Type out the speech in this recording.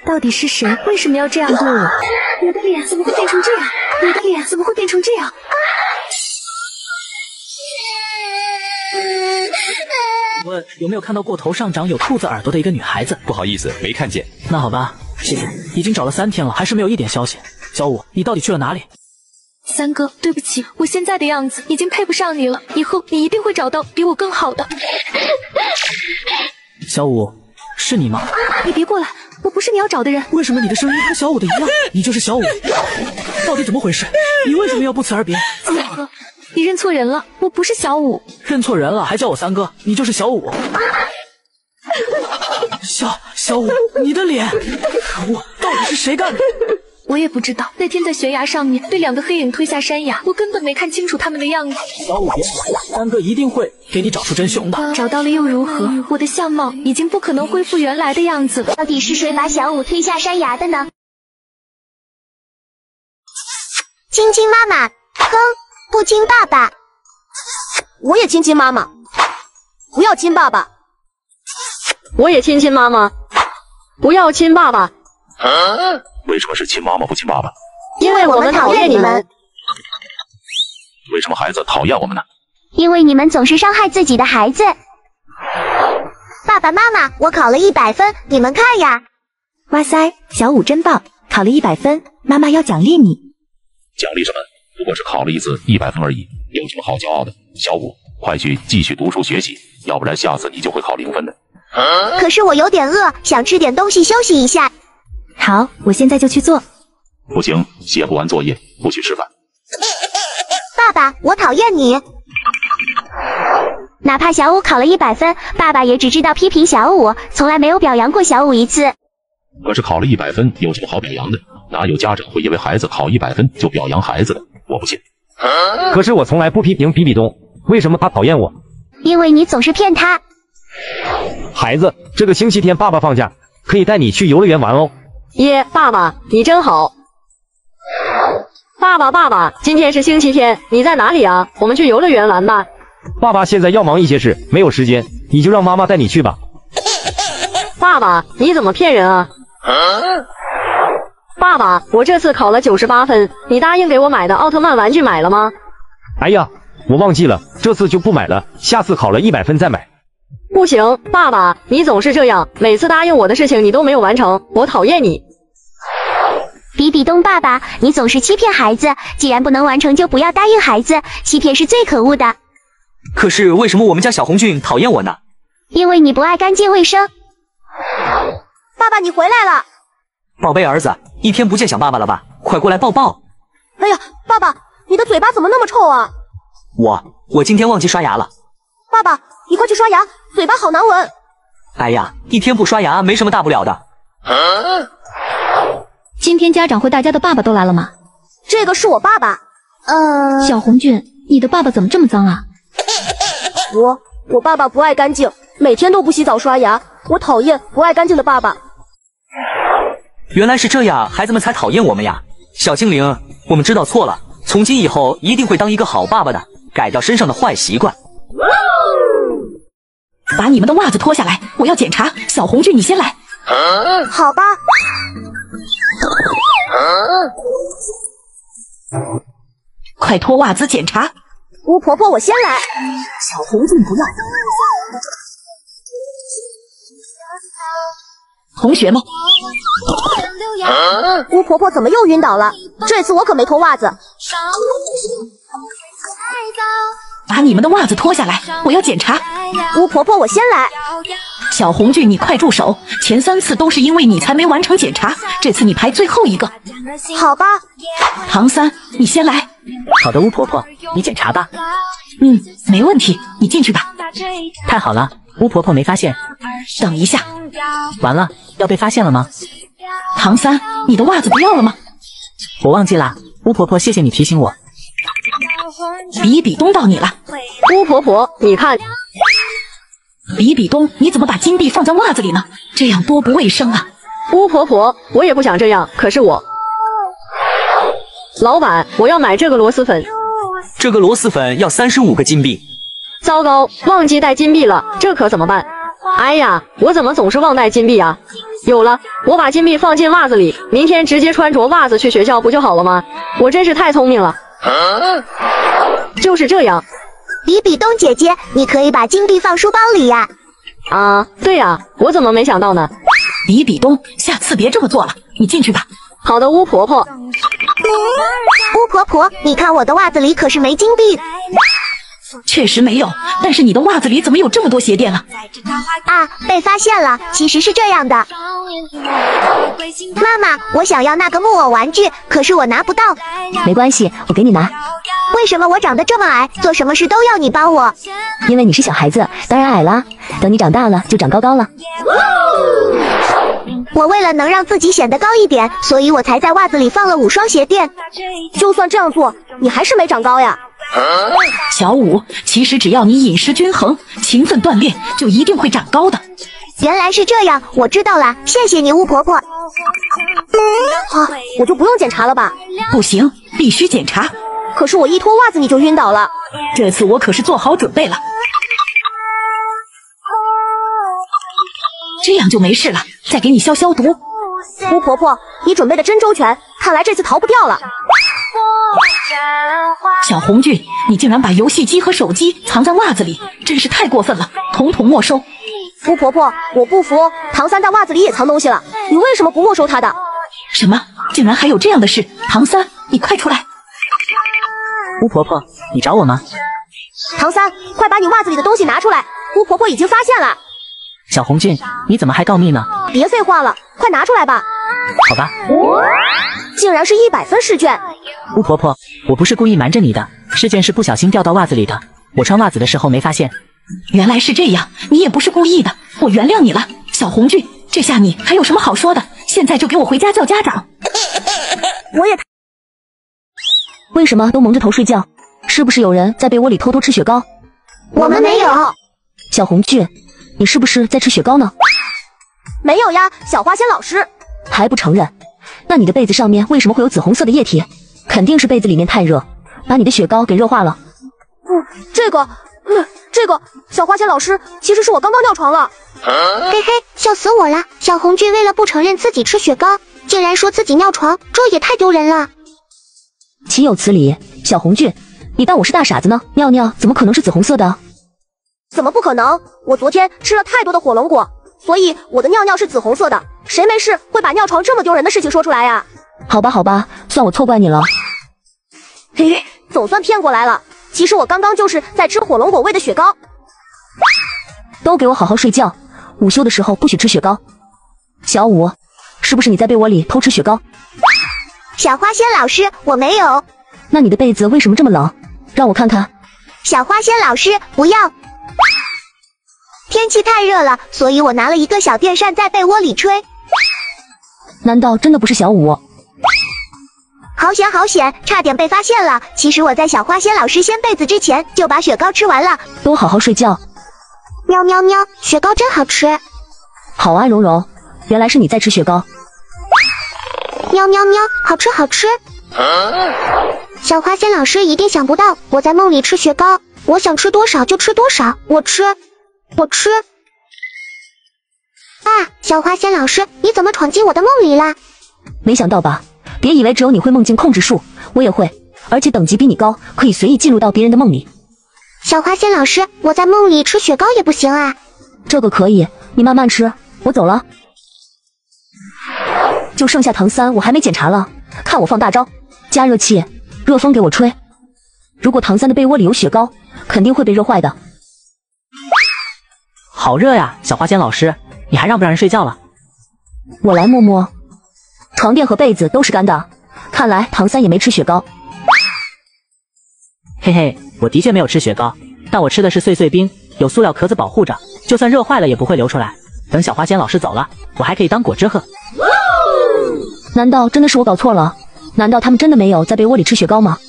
到底是谁？为什么要这样对我？我的脸怎么会变成这样？我的脸怎么会变成这样？ 问有没有看到过头上长有兔子耳朵的一个女孩子？ 不好意思，没看见。 那好吧，谢谢。已经找了3天了，还是没有一点消息。小五，你到底去了哪里？ 三哥，对不起，我现在的样子已经配不上你了，以后你一定会找到比我更好的。 小五，是你吗？ 你别过来，我不是你要找的人。 为什么你的声音和小五的一样？你就是小五，到底怎么回事？你为什么要不辞而别？ 三哥，你认错人了，我不是小五。 认错人了，还叫我三哥，你就是小五。小五，你的脸，可恶，到底是谁干的？ 我也不知道，那天在悬崖上面被2个黑影推下山崖，我根本没看清楚他们的样子。 小五别管，三哥一定会给你找出真凶的。 找到了又如何？我的相貌已经不可能恢复原来的样子了。 到底是谁把小五推下山崖的呢？亲亲妈妈，哼，不亲爸爸。 我也亲亲妈妈，不要亲爸爸。 我也亲亲妈妈，不要亲爸爸。 为什么是亲妈妈不亲爸爸？ 因为我们讨厌你们。 为什么孩子讨厌我们呢？ 因为你们总是伤害自己的孩子。爸爸妈妈，我考了100分，你们看呀。 哇塞，小五真棒，考了100分，妈妈要奖励你。 奖励什么？不过是考了一次100分而已，有什么好骄傲的？小五，快去继续读书学习，要不然下次你就会考0分的。 可是我有点饿，想吃点东西休息一下。 好，我现在就去做。 不行，写不完作业不许吃饭。 爸爸，我讨厌你。哪怕小五考了100分，爸爸也只知道批评小五，从来没有表扬过小五一次。 可是考了100分有什么好表扬的？哪有家长会因为孩子考100分就表扬孩子的？我不信。 可是我从来不批评比比东，为什么他讨厌我？ 因为你总是骗他。 孩子，这个星期天爸爸放假，可以带你去游乐园玩哦。 耶，爸爸，你真好。爸爸，今天是星期天，你在哪里啊？我们去游乐园玩吧。 爸爸现在要忙一些事，没有时间，你就让妈妈带你去吧。 爸爸，你怎么骗人啊？爸爸，我这次考了98分，你答应给我买的奥特曼玩具买了吗？ 哎呀，我忘记了，这次就不买了，下次考了100分再买。 不行，爸爸，你总是这样，每次答应我的事情你都没有完成，我讨厌你。 比比东爸爸，你总是欺骗孩子，既然不能完成就不要答应孩子，欺骗是最可恶的。 可是为什么我们家小红俊讨厌我呢？ 因为你不爱干净卫生。 爸爸，你回来了。 宝贝儿子，一天不见想爸爸了吧？快过来抱抱。 哎呀，爸爸，你的嘴巴怎么那么臭啊？ 我今天忘记刷牙了。 爸爸，你快去刷牙，嘴巴好难闻。 哎呀，一天不刷牙没什么大不了的。 今天家长会大家的爸爸都来了吗？ 这个是我爸爸。 小红俊，你的爸爸怎么这么脏啊？ 我爸爸不爱干净，每天都不洗澡刷牙，我讨厌不爱干净的爸爸。 原来是这样，孩子们才讨厌我们呀。小精灵，我们知道错了，从今以后一定会当一个好爸爸的，改掉身上的坏习惯。 把你们的袜子脱下来，我要检查。小红俊，你先来。 好吧。 快脱袜子检查。 巫婆婆，我先来。 小红俊不要。同学们， 巫婆婆怎么又晕倒了？这次我可没脱袜子。 把你们的袜子脱下来，我要检查。 巫婆婆，我先来。 小红俊，你快住手！前3次都是因为你才没完成检查，这次你排最后一个。 好吧。 唐三，你先来。 好的，巫婆婆，你检查吧。 没问题，你进去吧。 太好了，巫婆婆没发现。 等一下。 完了，要被发现了吗？ 唐三，你的袜子不要了吗？ 我忘记啦，巫婆婆，谢谢你提醒我。 比比东到你了。 巫婆婆，你看。 比比东，你怎么把金币放在袜子里呢？这样多不卫生啊！ 巫婆婆，我也不想这样，可是我……老板，我要买这个螺蛳粉。 这个螺蛳粉要35个金币。 糟糕，忘记带金币了，这可怎么办？哎呀，我怎么总是忘带金币啊？ 有了，我把金币放进袜子里，明天直接穿着袜子去学校不就好了吗？我真是太聪明了。就是这样。 比比东姐姐，你可以把金币放书包里呀。 啊，对呀，我怎么没想到呢？ 比比东，下次别这么做了，你进去吧。 好的，巫婆婆。 巫婆婆，你看我的袜子里可是没金币。 确实没有，但是你的袜子里怎么有这么多鞋垫啊？ 啊，被发现了，其实是这样的。妈妈，我想要那个木偶玩具，可是我拿不到。 没关系，我给你拿。 为什么我长得这么矮，做什么事都要你帮我？ 因为你是小孩子，当然矮啦。等你长大了，就长高高了。 我为了能让自己显得高一点，所以我才在袜子里放了5双鞋垫。 就算这样做，你还是没长高呀。 小五，其实只要你饮食均衡，勤奋锻炼，就一定会长高的。 原来是这样，我知道了，谢谢你巫婆婆。 我就不用检查了吧？ 不行，必须检查。 可是我一脱袜子你就晕倒了。 这次我可是做好准备了。这样就没事了，再给你消消毒。 巫婆婆，你准备的真周全，看来这次逃不掉了。 小红俊，你竟然把游戏机和手机藏在袜子里，真是太过分了，统统没收。 巫婆婆，我不服，唐三在袜子里也藏东西了，你为什么不没收他的？ 什么？竟然还有这样的事？唐三，你快出来！ 巫婆婆，你找我吗？ 唐三，快把你袜子里的东西拿出来，巫婆婆已经发现了。 小红俊，你怎么还告密呢？ 别废话了，快拿出来吧。 好吧。 竟然是100分试卷。 巫婆婆，我不是故意瞒着你的，试卷是不小心掉到袜子里的，我穿袜子的时候没发现。 原来是这样，你也不是故意的，我原谅你了。小红俊，这下你还有什么好说的？现在就给我回家叫家长。 我也。 为什么都蒙着头睡觉？是不是有人在被窝里偷偷吃雪糕？ 我们没有。 小红俊，你是不是在吃雪糕呢？ 没有呀，小花仙老师。 还不承认？那你的被子上面为什么会有紫红色的液体？肯定是被子里面太热，把你的雪糕给热化了。 这个，小花仙老师，其实是我刚刚尿床了。 嘿嘿，笑死我了！小红俊为了不承认自己吃雪糕，竟然说自己尿床，这也太丢人了。 岂有此理！小红俊，你当我是大傻子呢？尿尿怎么可能是紫红色的？ 怎么不可能？我昨天吃了太多的火龙果，所以我的尿尿是紫红色的。谁没事会把尿床这么丢人的事情说出来呀？ 好吧，算我错怪你了。 嘿，总算骗过来了。其实我刚刚就是在吃火龙果味的雪糕。 都给我好好睡觉，午休的时候不许吃雪糕。小五，是不是你在被窝里偷吃雪糕？ 小花仙老师，我没有。 那你的被子为什么这么冷？让我看看。 小花仙老师，不要。天气太热了，所以我拿了一个小电扇在被窝里吹。 难道真的不是小五？ 好险，差点被发现了。其实我在小花仙老师掀被子之前就把雪糕吃完了。 都好好睡觉。 喵喵喵，雪糕真好吃。 好啊，蓉蓉，原来是你在吃雪糕。 喵喵喵，好吃。小花仙老师一定想不到我在梦里吃雪糕，我想吃多少就吃多少，我吃。啊，小花仙老师，你怎么闯进我的梦里啦？ 没想到吧？别以为只有你会梦境控制术，我也会，而且等级比你高，可以随意进入到别人的梦里。 小花仙老师，我在梦里吃雪糕也不行啊？ 这个可以，你慢慢吃，我走了。就剩下唐三，我还没检查了，看我放大招，加热器，热风给我吹。如果唐三的被窝里有雪糕，肯定会被热坏的。 好热呀，小花仙老师，你还让不让人睡觉了？ 我来摸摸，床垫和被子都是干的，看来唐三也没吃雪糕。 嘿嘿，我的确没有吃雪糕，但我吃的是碎碎冰，有塑料壳子保护着，就算热坏了也不会流出来。等小花仙老师走了，我还可以当果汁喝。 难道真的是我搞错了？难道他们真的没有在被窝里吃雪糕吗？